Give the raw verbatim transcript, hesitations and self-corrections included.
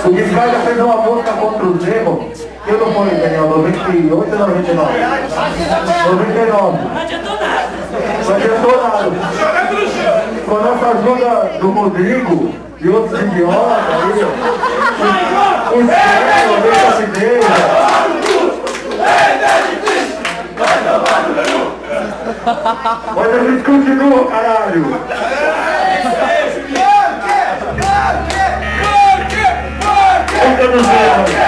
O Descarga fez uma música contra o Zemo. Que não foi, Daniel? noventa e oito ou noventa e nove? noventa e nove. Não adiantou nada. Não adiantou nada. Com a nossa ajuda do Rodrigo e outros idiotas aí. O Zemo, vem com a ideia. Mas a gente continua, caralho! Boca no céu!